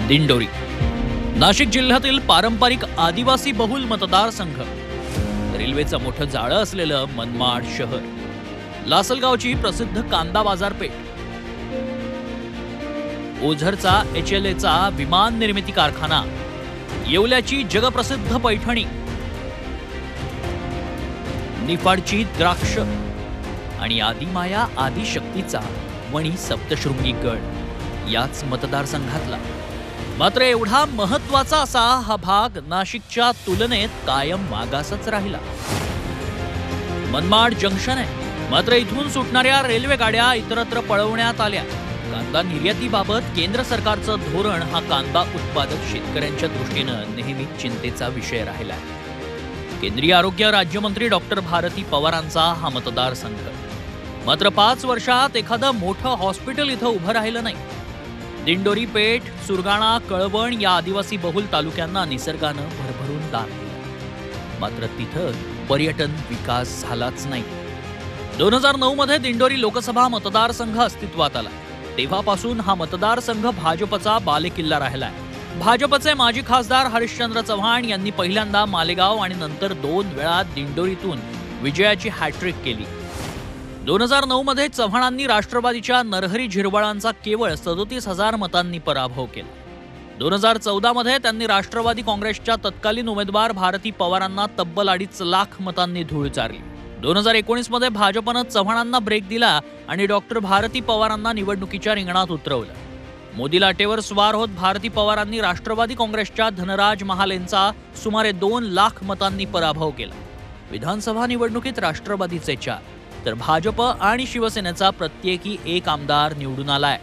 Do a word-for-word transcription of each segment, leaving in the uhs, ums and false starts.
दिंडोरी नाशिक जिल्ह्यातील पारंपरिक आदिवासी बहुल मतदारसंघ, रेल्वेचं मोठं जाळं असलेलं मनमाड शहर, लासलगावची प्रसिद्ध कांदा बाजारपेठ, ओझरचा एच एल एचा विमान निर्मिती कारखाना, येवल्याची जगप्रसिद्ध पैठणी, निफाडची द्राक्ष आणि आदिमाया आदिशक्तीचा वणी सप्तशृंगी गड याच मतदारसंघातला. मात्र एवढा महत्वाचा असा हा भाग नाशिकच्या तुलनेत कायम मागासच राहिला. मनमाड जंक्शन आहे, मात्र इथून सुटणाऱ्या रेल्वे गाड्या इतरत्र पळवण्यात आल्या. कांदा निर्यातीबाबत केंद्र सरकारचं धोरण हा कांदा उत्पादक शेतकऱ्यांच्या दृष्टीनं नेहमी चिंतेचा विषय राहिला. केंद्रीय आरोग्य राज्यमंत्री डॉक्टर भारती पवारांचा हा मतदारसंघ. मात्र पाच वर्षात एखादं मोठं हॉस्पिटल इथं उभं राहिलं नाही. दिंडोरी, पेठ, सुरगाणा, कळवण या आदिवासी बहुल तालुक्यांना निसर्गानं भरभरून दान दिलं. मात्र तिथं पर्यटन विकास झालाच नाही. दोन हजार नऊ मध्ये दिंडोरी लोकसभा मतदारसंघ अस्तित्वात आला. तेव्हापासून हा मतदारसंघ भाजपचा बालेकिल्ला राहिलाय. भाजपचे माजी खासदार हरिश्चंद्र चव्हाण यांनी पहिल्यांदा मालेगाव आणि नंतर दोन वेळा दिंडोरीतून विजयाची हॅट्रिक केली. दोन हजार नऊ मध्ये चव्हाणांनी राष्ट्रवादीच्या नरहरी झिरवाळांचा केवळ सदोतीस हजार मतांनी पराभव केला. दोन हजार चौदा मध्ये त्यांनी राष्ट्रवादी काँग्रेसच्या तत्कालीन उमेदवार भारती पवारांना तब्बल अडीच लाख मतांनी धूळ चारली. दोन हजार एकोणीस मध्ये भाजपनं चव्हाणांना ब्रेक दिला आणि डॉक्टर भारती पवारांना निवडणुकीच्या रिंगणात उतरवलं. मोदी लाटेवर स्वार होत भारती पवारांनी राष्ट्रवादी काँग्रेसच्या धनराज महालेंचा सुमारे दोन लाख मतांनी पराभव केला. विधानसभा निवडणुकीत राष्ट्रवादीचे चार तर भाजप आणि शिवसेनेचा प्रत्येकी एक आमदार निवडून आलाय.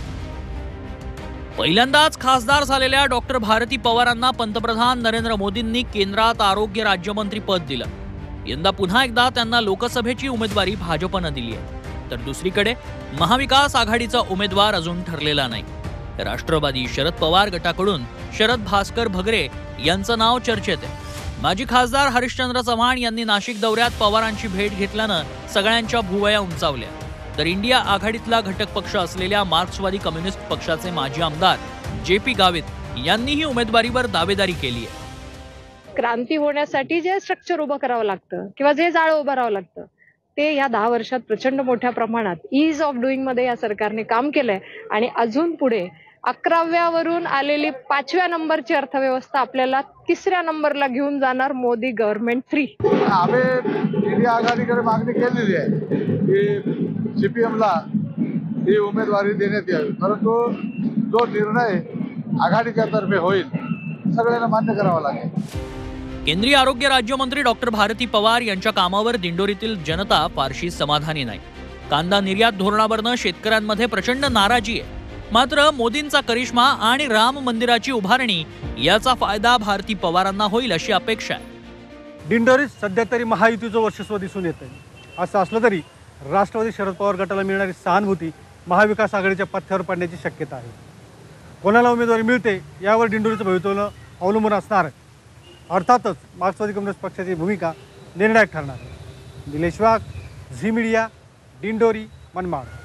पहिल्यांदाच खासदार झालेल्या डॉक्टर भारती पवारांना पंतप्रधान नरेंद्र मोदींनी केंद्रात आरोग्य राज्यमंत्री पद दिलं. यंदा पुन्हा एकदा त्यांना लोकसभेची उमेदवारी भाजपनं दिली आहे. तर दुसरीकडे महाविकास आघाडीचा उमेदवार अजून ठरलेला नाही. राष्ट्रवादी शरद पवार गटाकडून शरद भास्कर भगरे यांचं नाव चर्चेत आहे. माजी खासदार हरिश्चंद्र चव्हाण यांनी नाशिक दौऱ्यात पवारांची भेट घेतल्यानं सगळ्यांच्या भुवया उंचावल्या. तर इंडिया आघाडीतला घटक पक्ष असलेल्या मार्क्सवादी कम्युनिस्ट पक्षाचे माजी आमदार जे पी गावित यांनीही उमेदवारीवर दावेदारी केली आहे. क्रांती होण्यासाठी जे स्ट्रक्चर उभं करावं लागतं किंवा जे जाळं उभं राहावं लागतं ते या दहा वर्षात प्रचंड मोठ्या प्रमाणात ईज ऑफ डुईंग मध्ये या सरकारने काम केलंय. आणि अजून पुढे अकराव्यावरून आलेली पाचव्या नंबरची अर्थव्यवस्था आपल्याला तिसऱ्या नंबरला घेऊन जाणार मोदी गव्हर्नमेंट थ्री. आम्ही इंडिया आघाडीकडे मागणी केलेली आहे की सीपीएमला ही उमेदवारी देण्यात यावी, परंतु जो निर्णय आघाडीच्या तर्फे होईल सगळ्यांना मान्य करावा लागेल. केंद्रीय आरोग्य राज्यमंत्री डॉक्टर भारती पवार यांच्या कामावर दिंडोरीतील जनता फारशी समाधानी नाही. कांदा निर्यात धोरणावरनं शेतकऱ्यांमध्ये प्रचंड नाराजी आहे. मात्र मोदींचा करिश्मा आणि राम मंदिराची उभारणी याचा फायदा भारती पवारांना होईल अशी अपेक्षा आहे. दिंडोरीत सध्या तरी महायुतीचं वर्चस्व दिसून येत आहे. असं असलं तरी राष्ट्रवादी शरद पवार गटाला मिळणारी सहानुभूती महाविकास आघाडीच्या पथ्यावर पडण्याची शक्यता आहे. कोणाला उमेदवारी मिळते यावर दिंडोरीचं भवितव्य अवलंबून असणार आहे. अर्थातच मार्क्सवादी कम्युनिस्ट पक्षाची भूमिका निर्णायक ठरणार आहे. Nilesh Wagh, Zee media, Dindori, Manmad.